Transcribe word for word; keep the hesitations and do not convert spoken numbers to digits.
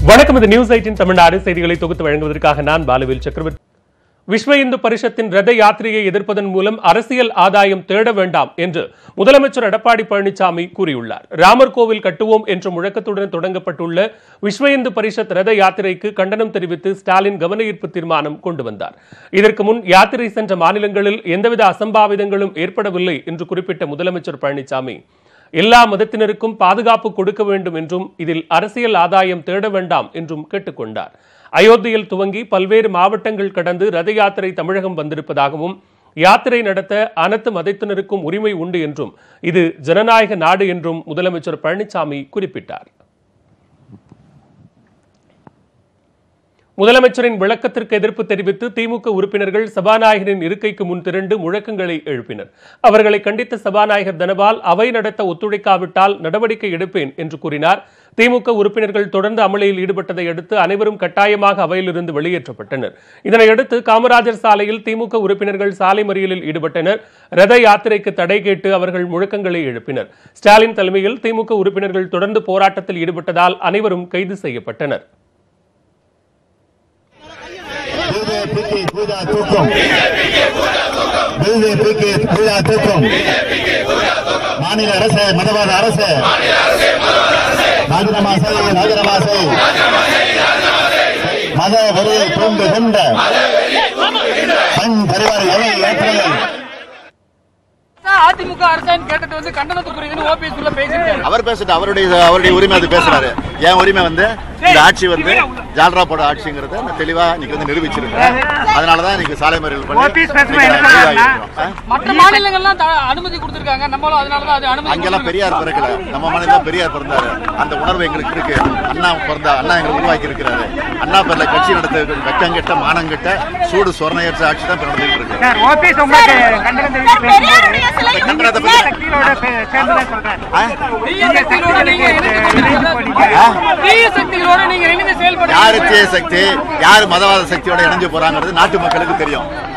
வணக்கம். இது news eighteen Tamil Nadu செய்திகளை தொகுத்து வழங்குவதற்காக நான் பாலுவேல் சக்கரவர்த்தி. விஸ்வ இந்து பரிஷத்தின் ரத யாத்திரையை எதிர்ப்பதன் மூலம் அரசியல் ஆதாயம் தேட வேண்டாம் என்று முதலமைச்சர் எடப்பாடி பழனிசாமி கூறியுள்ளார். ராமர் கோவில் கட்டுவோம் என்ற முழக்கத்துடன் தொடங்கப்பட்டுள்ள விஸ்வ இந்து பரிஷத் ரத யாத்திரைக்கு கண்டனம் தெரிவித்து ஸ்டாலின் கவன ஈர்ப்பு தீர்மானம் கொண்டு வந்தார். இதற்கு முன் யாத்திரை சென்ற மாநிலங்களில் எந்தவித அசம்பாவிதங்களும் ஏற்படவில்லை என்று குறிப்பிட்ட முதலமைச்சர் பழனிசாமி எல்லா மதத்தினருக்கும் பாதுகாப்பு கொடுக்க வேண்டும் என்றும் இதில் அரசியல் ஆதாயம் தேட வேண்டாம் என்றும் கேட்டுக்கொண்டார். அயோத்தியில் துவங்கி பல்வேறு மாவட்டங்கள் கடந்து ரத யாத்திரை தமிழகம் வந்திருப்பதாகவும் யாத்திரை நடத்த அனைத்து மதத்தினருக்கும் உரிமை உண்டு என்றும் இது ஜனநாயக நாடு என்றும் முதலமைச்சர் பழனிசாமி குறிப்பிட்டார். முதலமைச்சரின் விளக்கத்திற்கு எதிர்ப்பு தெரிவித்து திமுக உறுப்பினர்கள் சபாநாயகரின் இருக்கைக்கு முன் திரண்டு முழக்கங்களை எழுப்பினர். அவர்களை கண்டித்த சபாநாயகர் தனபால் அவை நடத்த ஒத்துழைக்காவிட்டால் நடவடிக்கை எடுப்பேன் என்று கூறினார். திமுக உறுப்பினர்கள் தொடர்ந்து அமளியில் ஈடுபட்டதை அடுத்து அனைவரும் கட்டாயமாக அவையிலிருந்து வெளியேற்றப்பட்டனர். இதனையடுத்து காமராஜர் சாலையில் திமுக உறுப்பினர்கள் சாலை மறியலில் ஈடுபட்டனர். ரத யாத்திரைக்கு தடை கேட்டு அவர்கள் முழக்கங்களை எழுப்பினர். ஸ்டாலின் தலைமையில் திமுக உறுப்பினர்கள் தொடர்ந்து போராட்டத்தில் ஈடுபட்டதால் அனைவரும் கைது செய்யப்பட்டனர். மாநில அரசு மதவாத அரசு ராஜினாமா செய் ராஜினாமா செய் மத வெறியை தூண்டு கொண்ட பெண் பரிவார யாத்திரை அதிமுக அரசாங்கம் கேட்டது வந்து கண்டனத்துக்குரியதுன்னு ஓபிஎஸ் உள்ள பேசிட்டாரு. அவர் பேசிட்டு அவருடைய அவருடைய உரிமை அது பேசுறாரு. என் உரிமை வந்து இந்த ஆட்சி வந்து ஜால்ரா போட ஆட்சிங்கிறத நான் தெளிவா இன்னைக்கு வந்து நிரூபிச்சிருக்கேன். அதனாலதான் இன்னைக்கு சாலை மறியல் பண்ணி மற்ற மாநிலங்கள்லாம் அனுமதி கொடுத்திருக்காங்க. நம்மளும் அதனாலதான் அது அனுமதி. அங்கெல்லாம் பெரியார் பிறக்கல, நம்ம மாநிலம் பெரியார் பிறந்தாரு. அந்த உணர்வு எங்களுக்கு இருக்கு. அண்ணா பிறந்தா அண்ணா எங்களுக்கு உருவாக்கி இருக்கிறாரு. அண்ணா பேர்ல கட்சி நடத்த வெக்கங்கெட்ட மானங்கெட்ட சூடு சொர்ணையற்ற ஆட்சி தான் நடந்துட்டு இருக்கு. யாரு தீய சக்தி யாரு மதவாத சக்தியோட இணைஞ்சு போறாங்கிறது நாட்டு மக்களுக்கு தெரியும்.